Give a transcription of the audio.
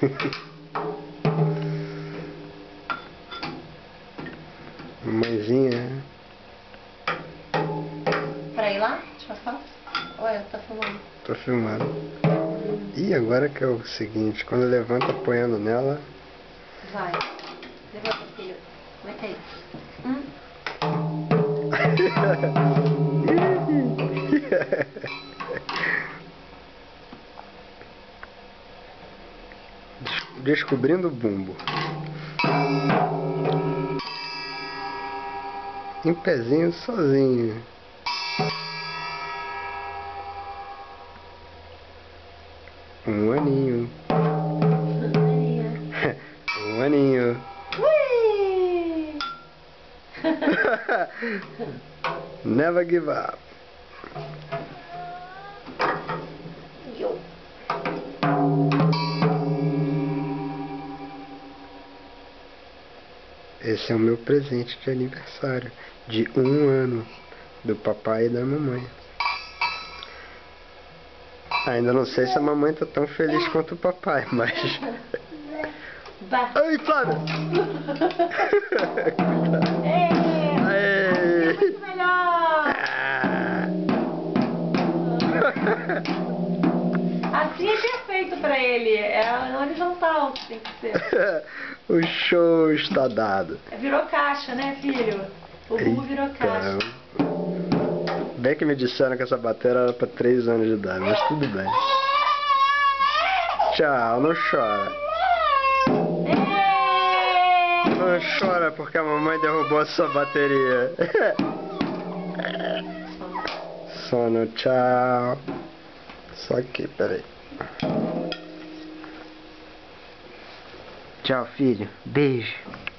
Mamãezinha. Pra ir lá? Tirar foto? Olha, tá filmando. Tô filmando. E agora que é o seguinte, quando levanta apoiando nela. Vai. Levanta, filho. Como é que é isso? Descobrindo o bumbo. Em pezinho sozinho. Um aninho. Um aninho. Ui! Never give up. Yo. Esse é o meu presente de aniversário de 1 ano do papai e da mamãe. Ainda não sei se a mamãe tá tão feliz quanto o papai, mas... Ai, Flávia! É muito melhor! Assim é perfeito pra ele. É horizontal que tem que ser. O show está dado. Virou caixa, né, filho? O bumbo virou caixa. Bem que me disseram que essa bateria era pra 3 anos de idade, mas tudo bem. Tchau, não chora. Não chora porque a mamãe derrubou a sua bateria. Sono, tchau. Só aqui, peraí. Tchau, filho. Beijo.